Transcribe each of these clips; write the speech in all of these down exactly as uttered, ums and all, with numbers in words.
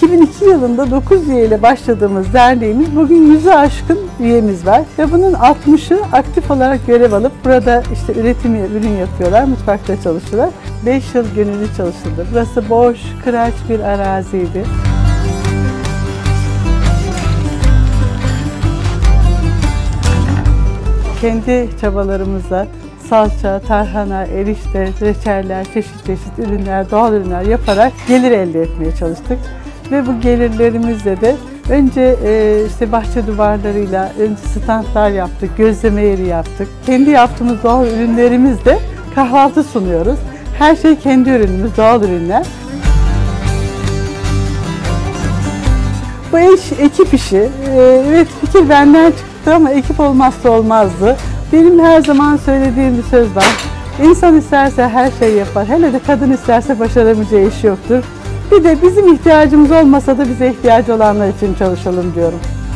iki bin iki yılında dokuz üye ile başladığımız derneğimiz bugün yüze aşkın üyemiz var ve bunun altmışı aktif olarak görev alıp burada işte üretim ürün yapıyorlar, mutfakta çalışıyorlar. beş yıl gönüllü çalışıldı. Burası boş, kıraç bir araziydi. Kendi çabalarımızla salça, tarhana, erişte, reçeller, çeşit çeşit ürünler, doğal ürünler yaparak gelir elde etmeye çalıştık. Ve bu gelirlerimizle de önce e, işte bahçe duvarlarıyla önce standlar yaptık, gözleme yeri yaptık. Kendi yaptığımız doğal ürünlerimizle kahvaltı sunuyoruz. Her şey kendi ürünümüz, doğal ürünler. Bu iş ekip işi. E, evet fikir benden çıktı ama ekip olmazsa olmazdı. Benim her zaman söylediğim bir söz var. İnsan isterse her şeyi yapar. Hele de kadın isterse başaramayacağı iş yoktur. Bir de bizim ihtiyacımız olmasa da bize ihtiyacı olanlar için çalışalım diyorum.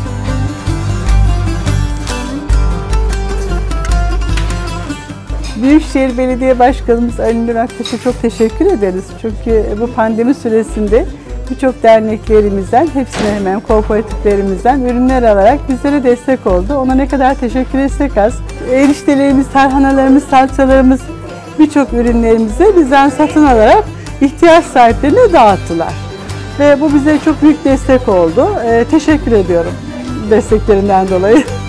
Büyükşehir Belediye Başkanımız Ali Nur Aktaş'a çok teşekkür ederiz. Çünkü bu pandemi süresinde birçok derneklerimizden, hepsine hemen kooperatiflerimizden ürünler alarak bizlere destek oldu. Ona ne kadar teşekkür etsek az. Eriştelerimiz, tarhanalarımız, salçalarımız, birçok ürünlerimizi bizden satın alarak ihtiyaç sahiplerine dağıttılar. Ve bu bize çok büyük destek oldu. Ee, teşekkür ediyorum desteklerinden dolayı.